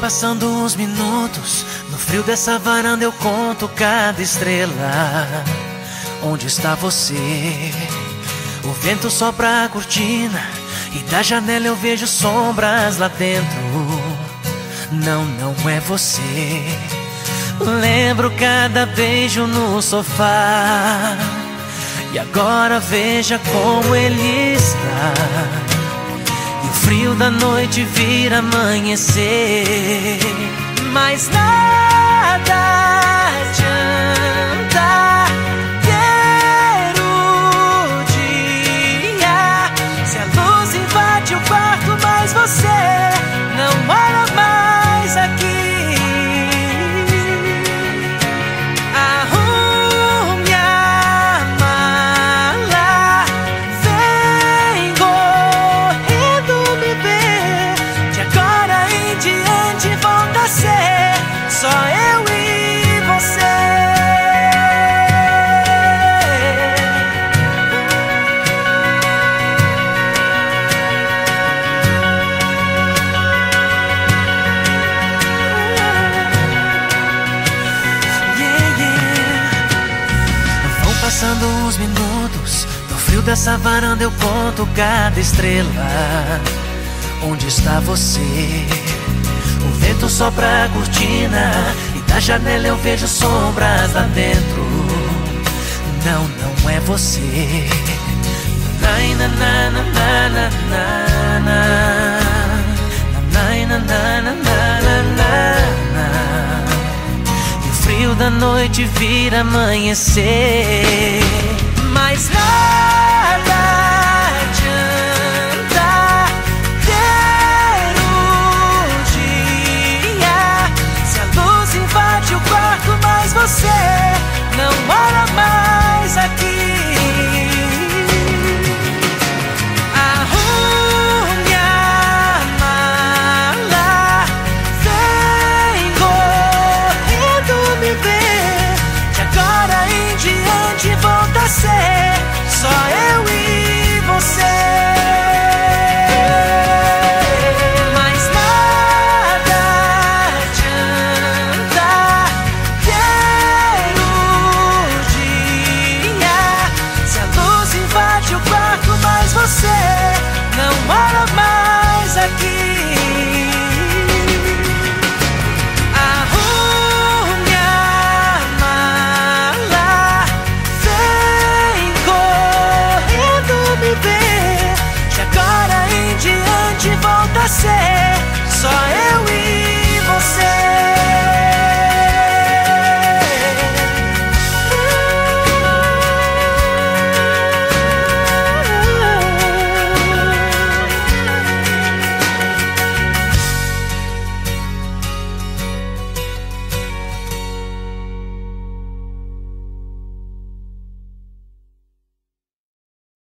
passando os minutos, no frio dessa varanda eu conto cada estrela. Onde está você? O vento sopra a cortina e da janela eu vejo sombras lá dentro. Não, não é você. Lembro cada beijo no sofá e agora veja como ele está. E o frio da noite vira amanhecer, mas nada adianta ter o dia se a luz invade o quarto, mas você não mora mais aqui. Arrume a mala, vem correndo me ver. De agora em diante volta a ser só eu e você. Passando os minutos, no frio dessa varanda eu conto cada estrela. Onde está você? O vento sopra a cortina e da janela eu vejo sombras lá dentro. Não, não é você. Na, na, na, na, na, na, na. Na, na, na, na, na, na. E o frio da noite vira amanhecer, mas nada adianta ter o dia se a luz invade o quarto, mas você não mora mais aqui. Arrume a mala, vem correndo me ver. De agora em diante volta a ser só eu e você. Mas nada adianta ter o dia se a luz invade o quarto, mas você